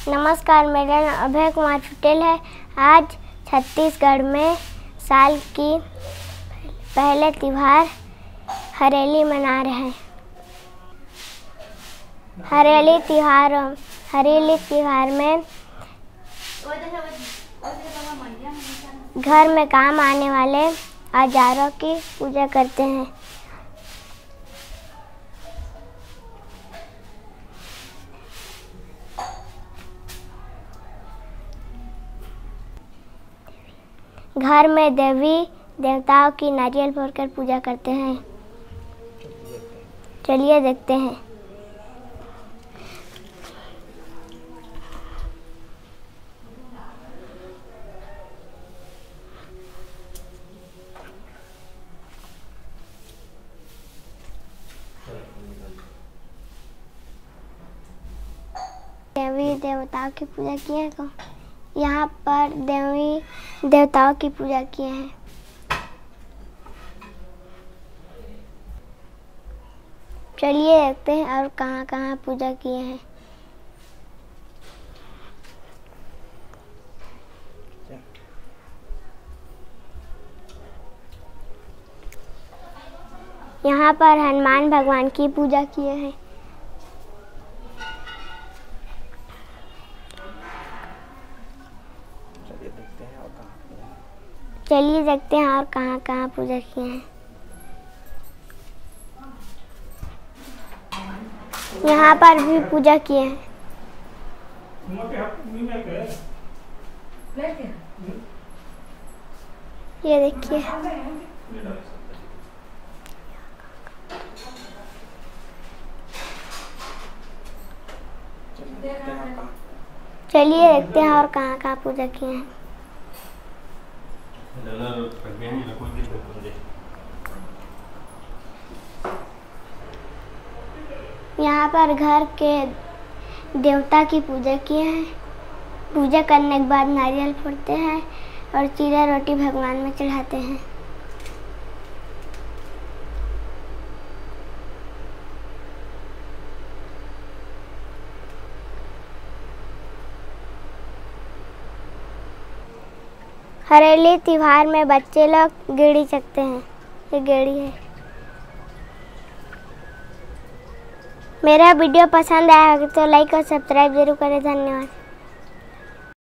नमस्कार, मेरा नाम अभय कुमार पटेल है। आज छत्तीसगढ़ में साल की पहले त्योहार हरेली मना रहे हैं। हरेली त्योहार में घर में काम आने वाले औजारों की पूजा करते हैं। घर में देवी देवताओं की नारियल फोड़कर पूजा करते हैं। चलिए देखते हैं। देवी देवताओं की पूजा किए हैं। यहाँ पर देवी देवताओं की पूजा किए हैं। चलिए देखते हैं और कहाँ कहाँ पूजा किए हैं। यहाँ पर हनुमान भगवान की पूजा किए हैं। चलिए देखते हैं और कहाँ कहाँ पूजा किए हैं। यहाँ पर भी पूजा किए हैं। ये देखिए। चलिए देखते हैं और कहाँ कहाँ पूजा किए हैं। यहाँ पर घर के देवता की पूजा किए हैं। पूजा करने के बाद नारियल फोड़ते हैं और चीरा रोटी भगवान में चढ़ाते हैं। हरेली त्योहार में बच्चे लोग गेड़ी चकते हैं। ये गेड़ी है। मेरा वीडियो पसंद आया हो तो लाइक और सब्सक्राइब जरूर करें। धन्यवाद।